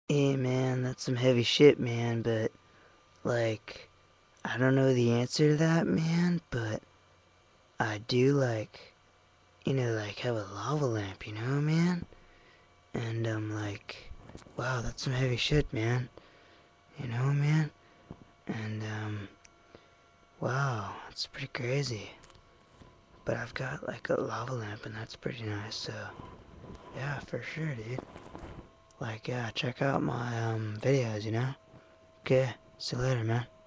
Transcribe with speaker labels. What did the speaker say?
Speaker 1: Hey man, that's some heavy shit, man, but like, I don't know the answer to that, man, but I do like have a lava lamp, man? And I'm like, wow, that's some heavy shit, man. Man? And wow, that's pretty crazy. But I've got like a lava lamp and that's pretty nice, so yeah, for sure, dude. Like, yeah, check out my videos, Okay, see you later, man.